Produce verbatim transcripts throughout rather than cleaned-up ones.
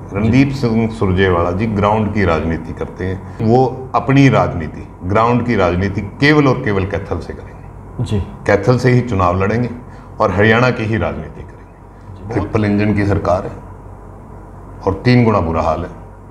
Randeep Singh Surjewala ji ground की राजनीति करते हैं। वो अपनी राजनीति, ग्राउंड की राजनीति केवल और केवल कैथल से करेंगे जी। कैथल से ही चुनाव लड़ेंगे और हरियाणा की ही राजनीति करेंगे। ट्रिपल इंजन की सरकार है और तीन गुना बुरा हाल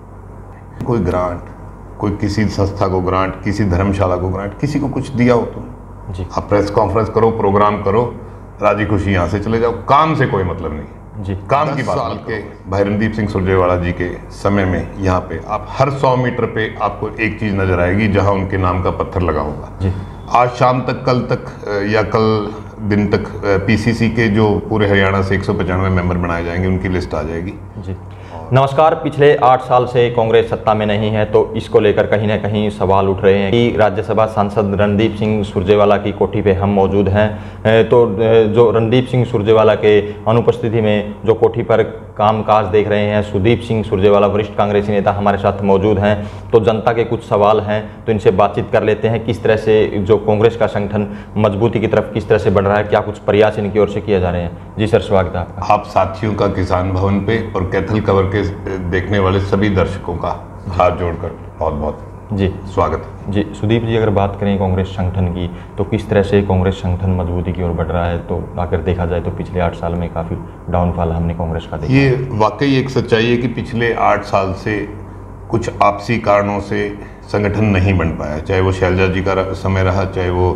है। कोई ग्रांट, कोई किसी संस्था को ग्रांट, किसी धर्मशाला को ग्रांट, किसी को कुछ दिया हो तुम जी। आप प्रेस कॉन्फ्रेंस करो, प्रोग्राम करो, राजी खुशी यहाँ से चले जाओ, काम से कोई मतलब नहीं जी। काम की बात के भाई रणदीप सिंह सुरजेवाला जी के समय में यहाँ पे आप हर सौ मीटर पे आपको एक चीज नजर आएगी जहाँ उनके नाम का पत्थर लगा होगा जी। आज शाम तक, कल तक या कल दिन तक पीसीसी के जो पूरे हरियाणा से एक सौ पचानवे मेंबर बनाए जाएंगे उनकी लिस्ट आ जाएगी जी। नमस्कार। पिछले आठ साल से कांग्रेस सत्ता में नहीं है, तो इसको लेकर कहीं ना कहीं सवाल उठ रहे हैं कि राज्यसभा सांसद रणदीप सिंह सुरजेवाला की कोठी पे हम मौजूद हैं, तो जो रणदीप सिंह सुरजेवाला के अनुपस्थिति में जो कोठी पर कामकाज देख रहे हैं, सुदीप सिंह सुरजेवाला वरिष्ठ कांग्रेसी नेता हमारे साथ मौजूद हैं। तो जनता के कुछ सवाल हैं, तो इनसे बातचीत कर लेते हैं। किस तरह से जो कांग्रेस का संगठन मजबूती की तरफ किस तरह से बढ़ रहा है, क्या कुछ प्रयास इनकी ओर से किए जा रहे हैं? जी सर, स्वागत है आपका। आप साथियों का किसान भवन पे और कैथल कवर के देखने वाले सभी दर्शकों का हाथ जोड़कर बहुत बहुत जी स्वागत है जी। सुदीप जी, अगर बात करें कांग्रेस संगठन की, तो किस तरह से कांग्रेस संगठन मजबूती की ओर बढ़ रहा है? तो अगर देखा जाए तो पिछले आठ साल में काफ़ी डाउनफॉल हमने कांग्रेस का देखा। ये वाकई एक सच्चाई है कि पिछले आठ साल से कुछ आपसी कारणों से संगठन नहीं बन पाया, चाहे वो शैलजा जी का समय रहा, चाहे वो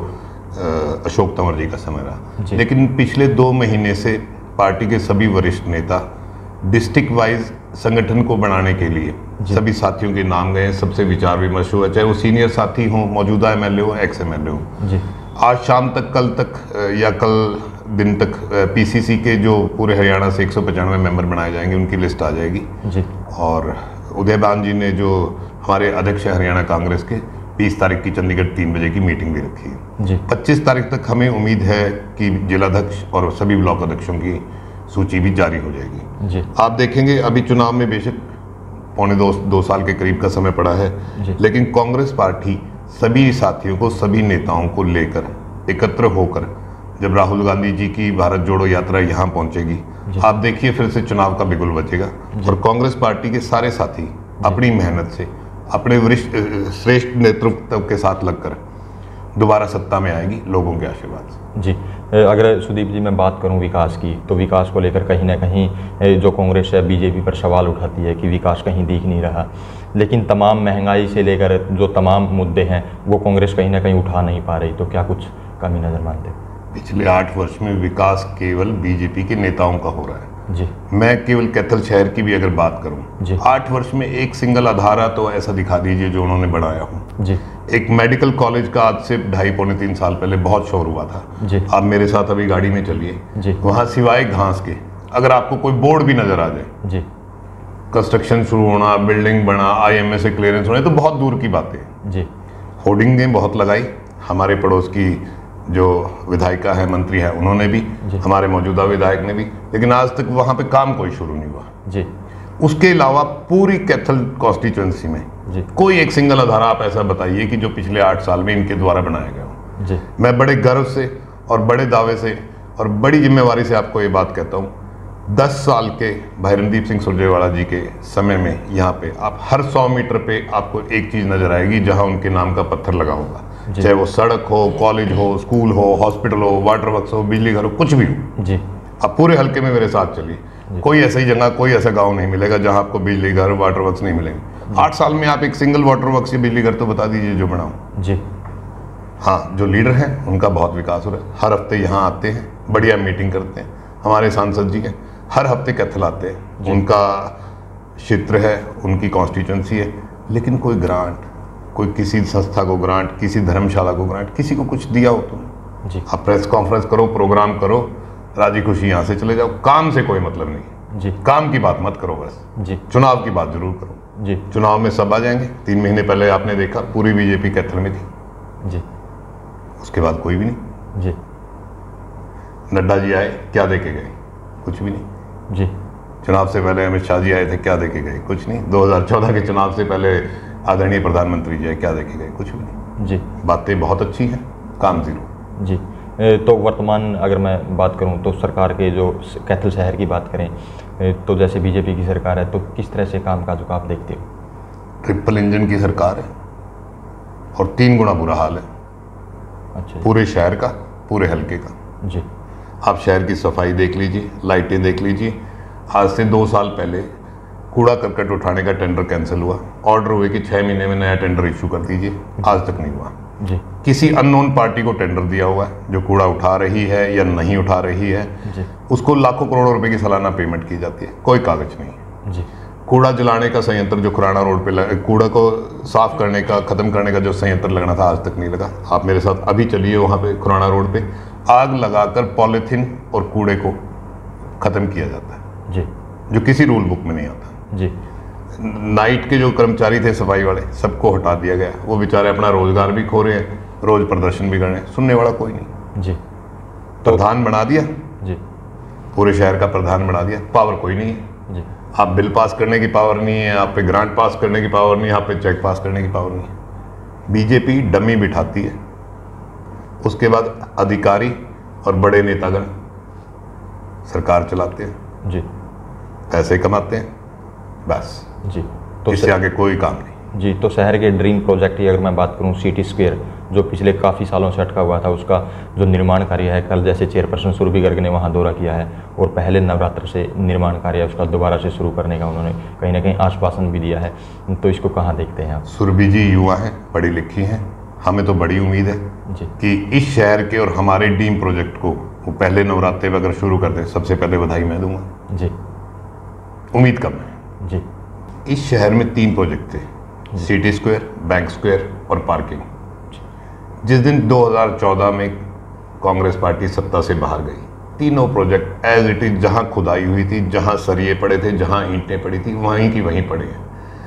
अशोक तंवर जी का समय रहा। लेकिन पिछले दो महीने से पार्टी के सभी वरिष्ठ नेता डिस्ट्रिक्ट वाइज संगठन को बनाने के लिए सभी साथियों के नाम गए, सबसे विचार विमर्श हुआ, चाहे वो सीनियर साथी हों, मौजूदा एमएलए हो, एक्स एमएलए हो। आज शाम तक, कल तक या कल दिन तक पीसीसी के जो पूरे हरियाणा से एक सौ पचानवे मेंबर बनाए जाएंगे उनकी लिस्ट आ जाएगी जी। और उदयबान जी ने जो हमारे अध्यक्ष है हरियाणा कांग्रेस के, बीस तारीख की चंडीगढ़ तीन बजे की मीटिंग भी रखी है जी। पच्चीस तारीख तक हमें उम्मीद है कि जिलाध्यक्ष और सभी ब्लॉक अध्यक्षों की सूची भी जारी हो जाएगी जी। आप देखेंगे अभी चुनाव में बेशक पौने दो दो साल के करीब का समय पड़ा है, लेकिन कांग्रेस पार्टी सभी साथियों को, सभी नेताओं को लेकर एकत्र होकर जब राहुल गांधी जी की भारत जोड़ो यात्रा यहाँ पहुंचेगी, आप देखिए फिर से चुनाव का बिगुल बजेगा और कांग्रेस पार्टी के सारे साथी अपनी मेहनत से, अपने वरिष्ठ श्रेष्ठ नेतृत्व के साथ लगकर दोबारा सत्ता में आएगी लोगों के आशीर्वाद से जी। अगर सुदीप जी मैं बात करूं विकास की, तो विकास को लेकर कहीं ना कहीं जो कांग्रेस है बीजेपी पर सवाल उठाती है कि विकास कहीं दिख नहीं रहा, लेकिन तमाम महंगाई से लेकर जो तमाम मुद्दे हैं वो कांग्रेस कहीं ना कहीं उठा नहीं पा रही, तो क्या कुछ कमी नज़र मानते हैं? पिछले आठ वर्ष में विकास केवल बीजेपी के नेताओं का हो रहा है जी। मैं केवल कैथल शहर की भी अगर बात करूं, आठ वर्ष में एक सिंगल अधारा तो ऐसा दिखा दीजिए जो उन्होंने बढ़ाया हो जी। एक मेडिकल कॉलेज का आज से ढाई पौने तीन साल पहले बहुत शोर हुआ था जी। आप मेरे साथ अभी गाड़ी में चलिए, वहां सिवाय घास के अगर आपको कोई बोर्ड भी नजर आ जाए जी, कंस्ट्रक्शन शुरू होना, बिल्डिंग बना, आईएमए से क्लियरेंस होने, तो बहुत दूर की बातें जी। होर्डिंगें बहुत लगाई, हमारे पड़ोस की जो विधायिका है, मंत्री है, उन्होंने भी, हमारे मौजूदा विधायक ने भी, लेकिन आज तक वहां पे काम कोई शुरू नहीं हुआ जी। उसके अलावा पूरी कैथल कॉन्स्टिट्यूएंसी में जी। कोई एक सिंगल आधारा आप ऐसा बताइए कि जो पिछले आठ साल में इनके द्वारा बनाया गया हो जी। मैं बड़े गर्व से और बड़े दावे से और बड़ी जिम्मेवारी से आपको ये बात कहता हूँ, दस साल के भाई रणदीप सिंह सुरजेवाला जी के समय में यहाँ पे आप हर सौ मीटर पे आपको एक चीज नजर आएगी जहाँ उनके नाम का पत्थर लगा होगा, चाहे वो सड़क हो, कॉलेज हो, स्कूल हो, हॉस्पिटल हो, वाटर वर्क्स हो, बिजली घर हो, कुछ भी हो जी। आप पूरे हल्के में मेरे साथ चलिए, कोई ऐसी जगह, कोई ऐसा गांव नहीं मिलेगा जहां आपको बिजली घर, वाटर वर्क्स नहीं मिलेंगे। आठ साल में आप एक सिंगल वाटर वर्क्स या बिजली घर तो बता दीजिए जो बनाओ जी। हाँ, जो लीडर हैं उनका बहुत विकास हो रहा है, हर हफ्ते यहाँ आते हैं, बढ़िया मीटिंग करते हैं। हमारे सांसद जी हैं, हर हफ्ते कैथल आते हैं, उनका क्षेत्र है, उनकी कॉन्स्टिट्यूंसी है, लेकिन कोई ग्रांट, कोई किसी संस्था को ग्रांट, किसी धर्मशाला को ग्रांट, किसी को कुछ दिया हो तुम जी। आप प्रेस कॉन्फ्रेंस करो, प्रोग्राम करो, राजी खुशी यहाँ से चले जाओ, काम से कोई मतलब नहीं जी। काम की बात मत करो बस जी। चुनाव की बात जरूर करो जी। चुनाव में सब आ जाएंगे। तीन महीने पहले आपने देखा पूरी बीजेपी कैथल में थी जी, उसके बाद कोई भी नहीं जी। नड्डा जी आए, क्या दे के गए? कुछ भी नहीं जी। चुनाव से पहले अमित शाह जी आए थे, क्या दे के गए? कुछ नहीं। दो हज़ार चौदह के चुनाव से पहले आदरणीय प्रधानमंत्री जी आए, क्या दे के गए? कुछ भी नहीं जी। बातें बहुत अच्छी हैं, काम जीरो जी। तो वर्तमान अगर मैं बात करूं तो सरकार के जो कैथल शहर की बात करें तो जैसे बीजेपी की सरकार है तो किस तरह से कामकाज को आप देखते हो? ट्रिपल इंजन की सरकार है और तीन गुना बुरा हाल है। अच्छा। पूरे शहर का, पूरे हल्के का। जी। आप शहर की सफाई देख लीजिए, लाइटें देख लीजिए। आज से दो साल पहले कूड़ा करकट उठाने का टेंडर कैंसिल हुआ, ऑर्डर हुए कि छः महीने में नया टेंडर इशू कर दीजिए, आज तक नहीं हुआ। जी। किसी अननोन पार्टी को टेंडर दिया हुआ है जो कूड़ा उठा रही है या नहीं उठा रही है, जी। उसको लाखों करोड़ों रुपए की सालाना पेमेंट की जाती है, कोई कागज नहीं। जी। कूड़ा जलाने का संयंत्र जो खुराना रोड पे, कूड़ा को साफ करने का, खत्म करने का जो संयंत्र लगना था, आज तक नहीं लगा। आप मेरे साथ अभी चलिए वहाँ पे खुराना रोड पे, आग लगाकर पॉलीथीन और कूड़े को खत्म किया जाता है। जी। जो किसी रूल बुक में नहीं आता। जी। नाइट के जो कर्मचारी थे सफाई वाले, सबको हटा दिया गया। वो बेचारे अपना रोजगार भी खो रहे हैं, रोज प्रदर्शन भी कर रहे हैं, सुनने वाला कोई नहीं। जी। तो प्रधान बना दिया। जी। पूरे शहर का प्रधान बना दिया, पावर कोई नहीं है। जी। आप बिल पास करने की पावर नहीं है, आप पे ग्रांट पास करने की पावर नहीं है, आप पे चेक पास करने की पावर नहीं है। बीजेपी डमी बिठाती है, उसके बाद अधिकारी और बड़े नेतागण सरकार चलाते हैं। जी। पैसे कमाते हैं, बस। जी। तो इससे आगे कोई काम नहीं। जी। तो शहर के ड्रीम प्रोजेक्ट की अगर मैं बात करूं, सिटी स्क्वायर जो पिछले काफ़ी सालों से अटका हुआ था, उसका जो निर्माण कार्य है, कल जैसे चेयरपर्सन सुरभि गर्ग ने वहां दौरा किया है और पहले नवरात्र से निर्माण कार्य उसका दोबारा से शुरू करने का उन्होंने कहीं ना कहीं आश्वासन भी दिया है, तो इसको कहाँ देखते हैं आप? सुरभि जी युवा हैं, पढ़ी लिखी हैं, हमें तो बड़ी उम्मीद है जी कि इस शहर के और हमारे ड्रीम प्रोजेक्ट को वो पहले नवरात्रे में अगर शुरू कर दें, सबसे पहले बधाई मैं दूंगा। जी। उम्मीद कम है जी। इस शहर में तीन प्रोजेक्ट थे, सिटी स्क्वायर, बैंक स्क्वायर और पार्किंग। जिस दिन दो हज़ार चौदह में कांग्रेस पार्टी सत्ता से बाहर गई, तीनों प्रोजेक्ट एज इट इज, जहां खुदाई हुई थी, जहां सरिये पड़े थे, जहां ईंटें पड़ी थी, वहीं की वहीं पड़े हैं।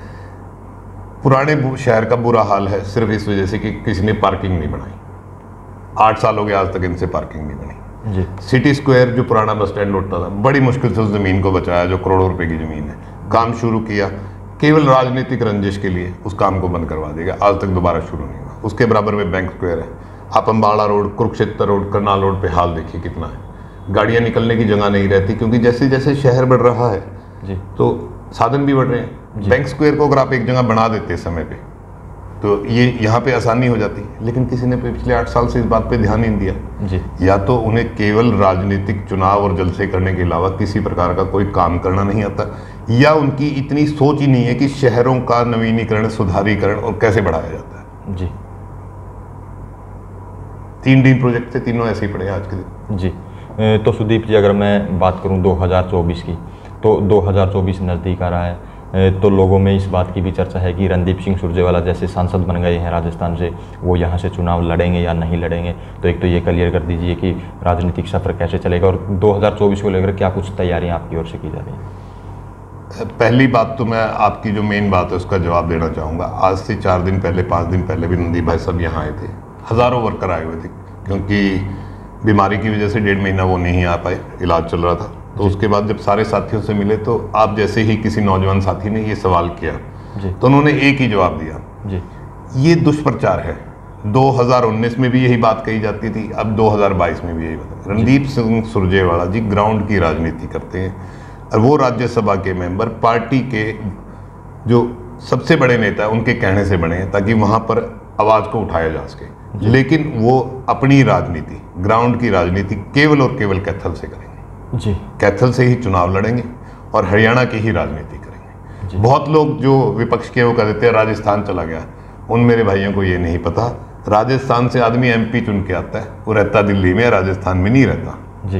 पुराने शहर का बुरा हाल है सिर्फ इस वजह से कि किसी ने पार्किंग नहीं बनाई। आठ साल हो गए आज तक इनसे पार्किंग नहीं बनी। जी। सिटी स्क्वायर जो पुराना बस स्टैंड उठता था, बड़ी मुश्किल से उस जमीन को बचाया जो करोड़ों रुपए की जमीन है, काम शुरू किया, केवल राजनीतिक रंजिश के लिए उस काम को बंद करवा देगा, आज तक दोबारा शुरू नहीं हुआ। उसके बराबर में बैंक स्क्वायर है। आप Ambala road, Kurukshetra road, Karnal road पे हाल देखिए कितना है, गाड़ियां निकलने की जगह नहीं रहती, क्योंकि जैसे जैसे शहर बढ़ रहा है जी तो साधन भी बढ़ रहे हैं। बैंक स्क्वायर को अगर आप एक जगह बना देते समय पे, तो ये यहाँ पे आसानी हो जाती, लेकिन किसी ने पिछले आठ साल से इस बात पे ध्यान नहीं दिया। जी। या तो उन्हें केवल राजनीतिक चुनाव और जलसे करने के अलावा किसी प्रकार का कोई काम करना नहीं आता, या उनकी इतनी सोच ही नहीं है कि शहरों का नवीनीकरण, सुधारीकरण और कैसे बढ़ाया जाता है। जी। तीन ड्रीम प्रोजेक्ट थे, तीनों ऐसे ही पड़े आज के दिन। जी। तो सुदीप जी, अगर मैं बात करूं दो हज़ार चौबीस की, तो दो हज़ार चौबीस नज़दीक आ रहा है, तो लोगों में इस बात की भी चर्चा है कि रणदीप सिंह सुरजेवाला जैसे सांसद बन गए हैं राजस्थान से, वो यहाँ से चुनाव लड़ेंगे या नहीं लड़ेंगे। तो एक तो ये क्लियर कर दीजिए कि राजनीतिक सफर कैसे चलेगा, और दो हज़ार चौबीस को लेकर क्या कुछ तैयारियाँ आपकी ओर से की जा रही हैं? पहली बात तो मैं आपकी जो मेन बात है उसका जवाब देना चाहूँगा। आज से चार दिन पहले, पाँच दिन पहले भी रणदीप भाई सब यहाँ आए थे, हज़ारों वर्कर आए हुए थे, क्योंकि बीमारी की वजह से डेढ़ महीना वो नहीं आ पाए, इलाज चल रहा था। तो उसके बाद जब सारे साथियों से मिले, तो आप जैसे ही किसी नौजवान साथी ने ये सवाल किया जी। तो उन्होंने एक ही जवाब दिया जी। ये दुष्प्रचार है। दो हज़ार उन्नीस में भी यही बात कही जाती थी, अब दो हज़ार बाईस में भी यही बात। रणदीप सिंह सुरजेवाला जी ग्राउंड की राजनीति करते हैं, और वो राज्यसभा के मेंबर पार्टी के जो सबसे बड़े नेता है उनके कहने से बने हैं, ताकि वहाँ पर आवाज़ को उठाया जा सके। लेकिन वो अपनी राजनीति, ग्राउंड की राजनीति केवल और केवल कैथल से करेंगे जी। कैथल से ही चुनाव लड़ेंगे और हरियाणा की ही राजनीति करेंगे जी। बहुत लोग जो विपक्ष के वो कह देते हैं राजस्थान चला गया, उन मेरे भाइयों को ये नहीं पता, राजस्थान से आदमी एमपी चुन के आता है, वो रहता दिल्ली में, राजस्थान में नहीं रहता जी।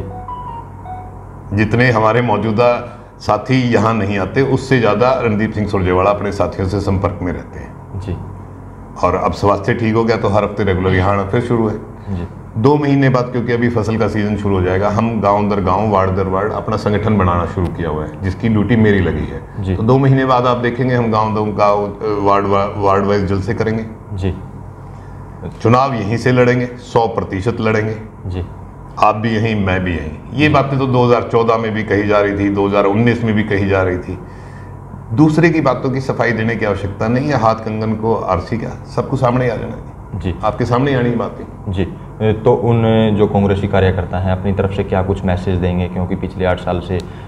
जितने हमारे मौजूदा साथी यहाँ नहीं आते, उससे ज़्यादा रणदीप सिंह सुरजेवाला अपने साथियों से संपर्क में रहते हैं जी। और अब स्वास्थ्य ठीक हो गया तो हर हफ्ते रेगुलर यहाँ आना फिर शुरू है जी। दो महीने बाद, क्योंकि अभी फसल का सीजन शुरू हो जाएगा, हम गांव दर गांव, वार्ड दर वार्ड अपना संगठन बनाना शुरू किया हुआ है, जिसकी ड्यूटी मेरी लगी है। तो दो महीने बाद आप देखेंगे हम गांव दर गांव, वार्ड वार्ड वाइज जलसे करेंगे जी। चुनाव यहीं से लड़ेंगे, सौ प्रतिशत लड़ेंगे जी। आप भी यहीं, मैं भी यहीं। ये बातें तो दो हज़ार चौदह में भी कही जा रही थी, दो हज़ार उन्नीस में भी कही जा रही थी। दूसरे की बातों की सफाई देने की आवश्यकता नहीं है। हाथ कंगन को आरसी क्या, सबको सामने आ जाना जी, आपके सामने आनी बातें जी। तो उन जो कांग्रेसी कार्यकर्ता हैं अपनी तरफ से क्या कुछ मैसेज देंगे, क्योंकि पिछले आठ साल से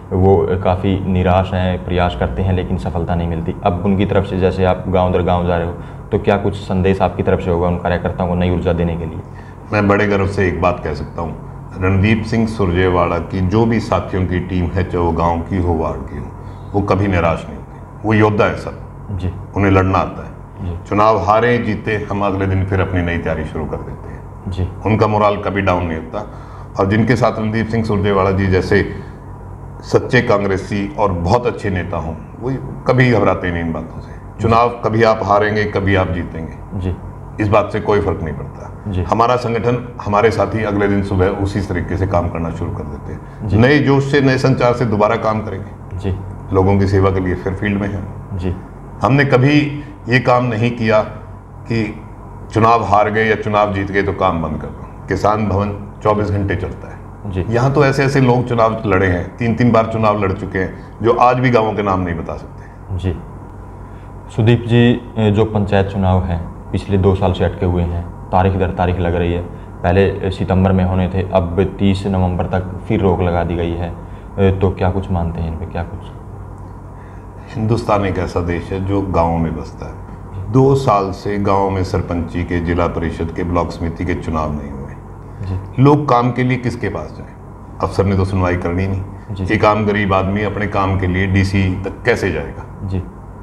वो काफ़ी निराश हैं, प्रयास करते हैं लेकिन सफलता नहीं मिलती। अब उनकी तरफ से जैसे आप गांव दर गांव जा रहे हो, तो क्या कुछ संदेश आपकी तरफ से होगा उन कार्यकर्ताओं को नई ऊर्जा देने के लिए? मैं बड़े गर्व से एक बात कह सकता हूँ, रणदीप सिंह सुरजेवाला की जो भी साथियों की टीम है, चाहे वो गाँव की हो, वार्ड की हो, वो कभी निराश नहीं होती। वो योद्धा है सब जी, उन्हें लड़ना आता है। चुनाव हारे जीते, हम अगले दिन फिर अपनी नई तैयारी शुरू कर देते हैं जी। उनका मोराल कभी डाउन नहीं होता। और जिनके साथ रणदीप सिंह सुरजेवाला जी जैसे सच्चे कांग्रेसी और बहुत अच्छे नेता हों, वो कभी घबराते नहीं इन बातों से। चुनाव कभी आप हारेंगे, कभी आप जीतेंगे जी, इस बात से कोई फर्क नहीं पड़ता जी। हमारा संगठन, हमारे साथी अगले दिन सुबह उसी तरीके से काम करना शुरू कर देते हैं, नए जोश से, नए संचार से दोबारा काम करेंगे जी, लोगों की सेवा के लिए फिर फील्ड में हैं जी। हमने कभी ये काम नहीं किया कि चुनाव हार गए या चुनाव जीत गए तो काम बंद कर दो। किसान भवन चौबीस घंटे चलता है जी। यहाँ तो ऐसे ऐसे लोग चुनाव लड़े हैं, तीन तीन बार चुनाव लड़ चुके हैं, जो आज भी गाँवों के नाम नहीं बता सकते जी। सुदीप जी, जो पंचायत चुनाव हैं पिछले दो साल से अटके हुए हैं, तारीख दर तारीख लग रही है। पहले सितंबर में होने थे, अब तीस नवंबर तक फिर रोक लगा दी गई है, तो क्या कुछ मानते हैं इन पे? क्या कुछ? हिंदुस्तान एक ऐसा देश है जो गाँवों में बसता है। दो साल से गाँव में सरपंची के, जिला परिषद के, ब्लॉक समिति के चुनाव नहीं हुए। लोग काम के लिए किसके पास जाएं? अफसर ने तो सुनवाई करनी नहीं। एक आम गरीब आदमी अपने काम के लिए डीसी तक कैसे जाएगा जी?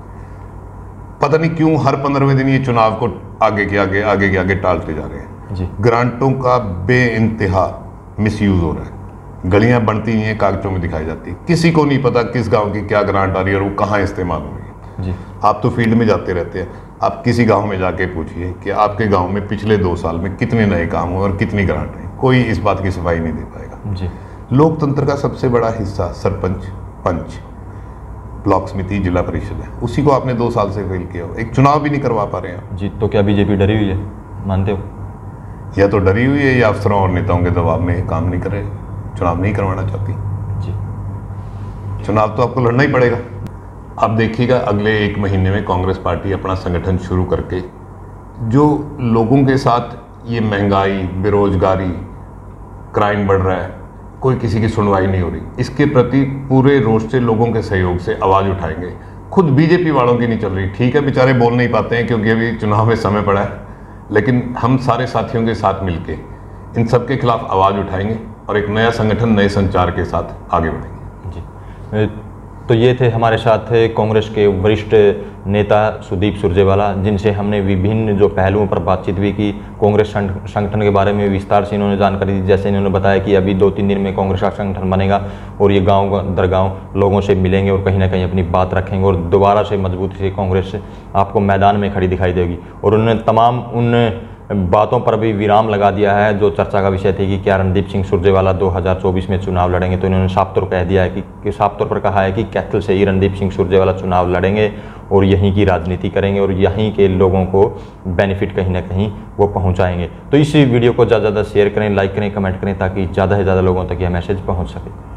पता नहीं क्यों हर पंद्रहवें दिन ये चुनाव को आगे के आगे आगे के आगे टालते जा रहे हैं जी। ग्रांटों का बेइंतहा मिसयूज हो रहा है। गलियां बनती हैं, कागजों में दिखाई जाती है, किसी को नहीं पता किस गांव की क्या ग्रांट आ रही है और वो कहाँ इस्तेमाल हो रही है। आप तो फील्ड में जाते रहते हैं, आप किसी गांव में जाके पूछिए कि आपके गांव में पिछले दो साल में कितने नए काम हुए और कितनी ग्रांट है, कोई इस बात की सफाई नहीं दे पाएगा जी। लोकतंत्र का सबसे बड़ा हिस्सा सरपंच, पंच, ब्लॉक समिति, जिला परिषद है, उसी को आपने दो साल से फेल किया हो। एक चुनाव भी नहीं करवा पा रहे हैं जी। तो क्या बीजेपी डरी हुई है, मानते हो? या तो डरी हुई है या अफसरों और नेताओं के दबाव में काम नहीं कर रहे, चुनाव नहीं करवाना चाहती जी। चुनाव तो आपको लड़ना ही पड़ेगा। आप देखिएगा अगले एक महीने में कांग्रेस पार्टी अपना संगठन शुरू करके जो लोगों के साथ ये महंगाई, बेरोजगारी, क्राइम बढ़ रहा है, कोई किसी की सुनवाई नहीं हो रही, इसके प्रति पूरे रोष से, लोगों के सहयोग से आवाज़ उठाएंगे। खुद बीजेपी वालों की नहीं चल रही, ठीक है, बेचारे बोल नहीं पाते हैं क्योंकि अभी चुनाव में समय पड़ा है, लेकिन हम सारे साथियों के साथ मिलके इन सब के खिलाफ आवाज़ उठाएंगे और एक नया संगठन, नए संचार के साथ आगे बढ़ेंगे जी। तो ये थे हमारे साथ कांग्रेस के वरिष्ठ नेता सुदीप सुरजेवाला, जिनसे हमने विभिन्न जो पहलुओं पर बातचीत भी की। कांग्रेस संगठन के बारे में विस्तार से इन्होंने जानकारी दी, जैसे इन्होंने बताया कि अभी दो तीन दिन में कांग्रेस का संगठन बनेगा और ये गांव दर गांव लोगों से मिलेंगे और कहीं ना कहीं अपनी बात रखेंगे और दोबारा से मजबूती से कांग्रेस आपको मैदान में खड़ी दिखाई देगी। और उन्होंने तमाम उन बातों पर भी विराम लगा दिया है जो चर्चा का विषय थी कि क्या रणदीप सिंह सुरजेवाला दो हज़ार चौबीस में चुनाव लड़ेंगे। तो इन्होंने साफ तौर कह दिया है कि, कि साफ तौर पर कहा है कि कैथल से ही रणदीप सिंह सुरजेवाला चुनाव लड़ेंगे और यहीं की राजनीति करेंगे और यहीं के लोगों को बेनिफिट कहीं ना कहीं वो पहुंचाएंगे। तो इस वीडियो को ज़्यादा से ज़्यादा शेयर करें, लाइक करें, कमेंट करें, ताकि ज़्यादा से ज़्यादा लोगों तक यह मैसेज पहुँच सके।